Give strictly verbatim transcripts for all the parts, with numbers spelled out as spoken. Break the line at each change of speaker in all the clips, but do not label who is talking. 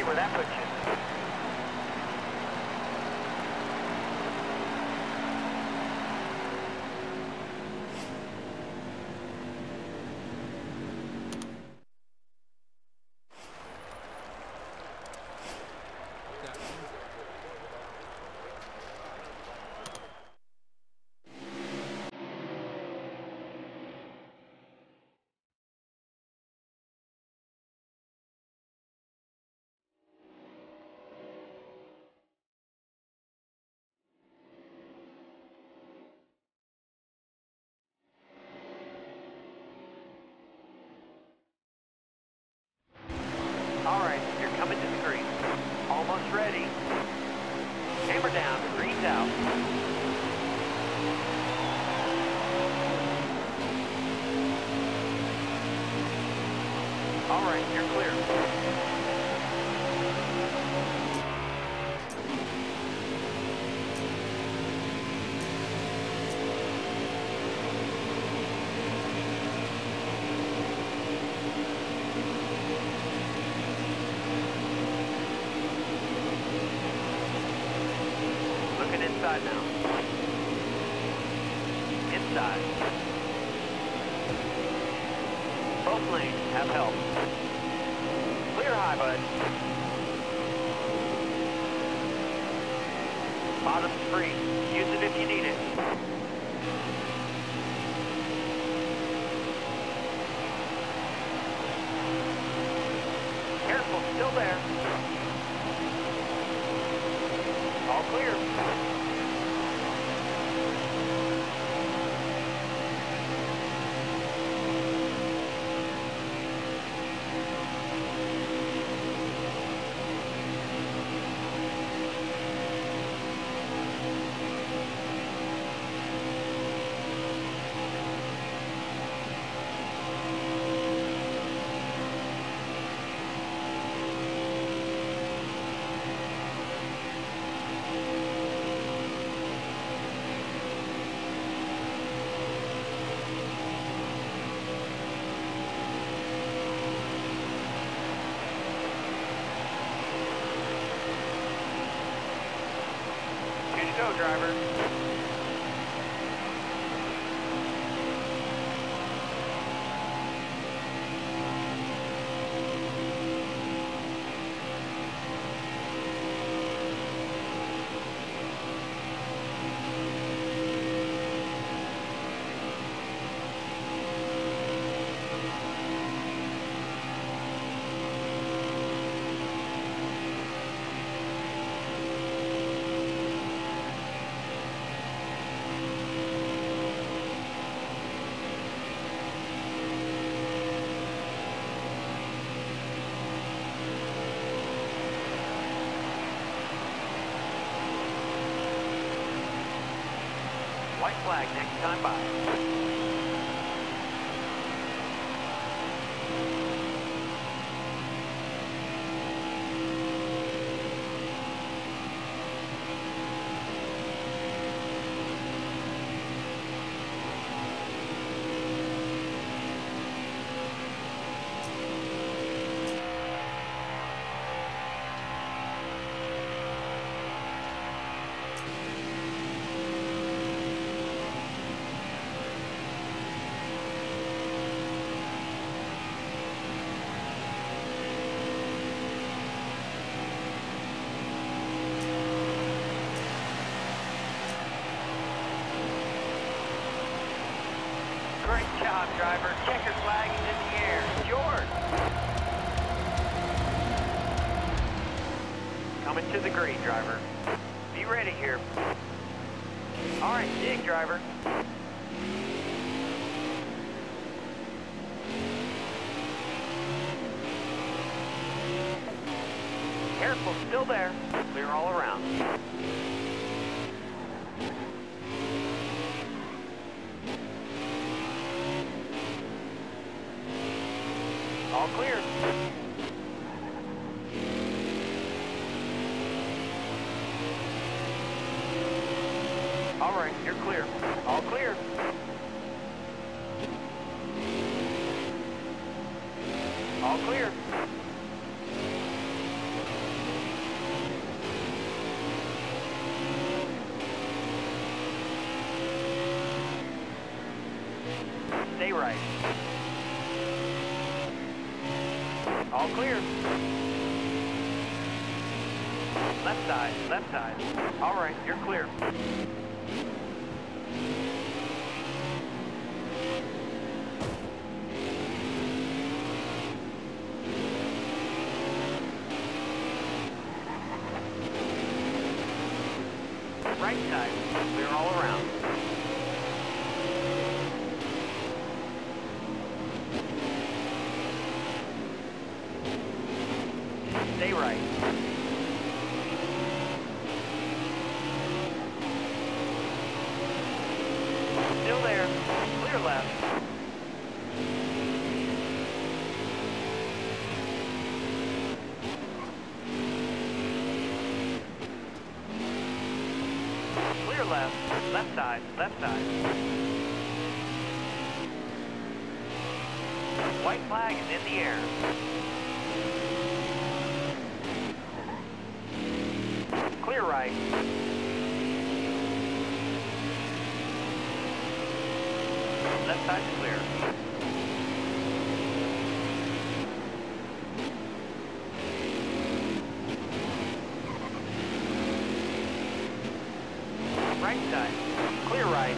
where that puts you. All right, you're coming to the green. Almost ready. Hammer down, green's out. All right, you're clear. Inside now. Inside. Both lanes have help. Clear high, bud. Bottom's free. Use it if you need it. Careful, still there. All clear. Go, driver. White flag next time by. Great job, driver. Checker flag is in the air. It's yours. Coming to the green, driver. Be ready here. All right, dig, driver. Careful, still there. Clear all around. All clear. All right, you're clear. All clear. All clear. right. All clear. Left side, left side. All right, you're clear. Right side, clear all around. Stay right. Still there. Clear left. Clear left. Left side. Left side. White flag is in the air. Clear right. Left side is clear. Right side. Clear right.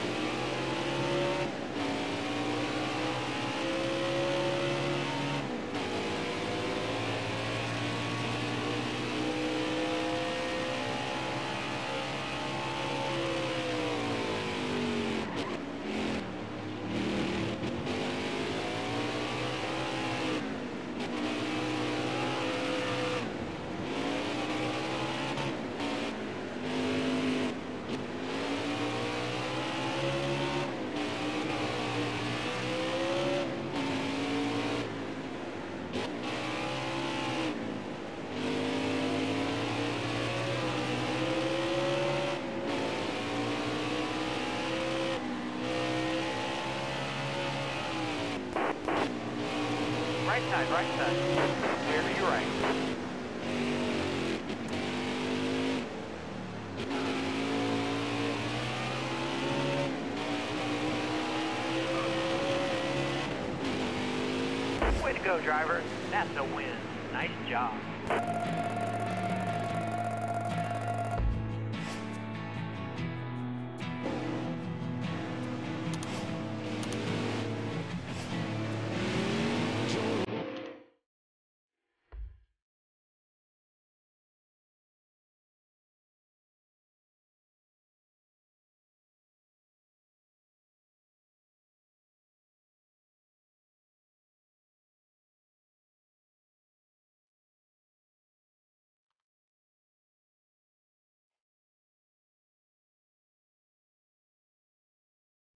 Right side, right side. Clear to your right. Way to go, driver. That's a win. Nice job.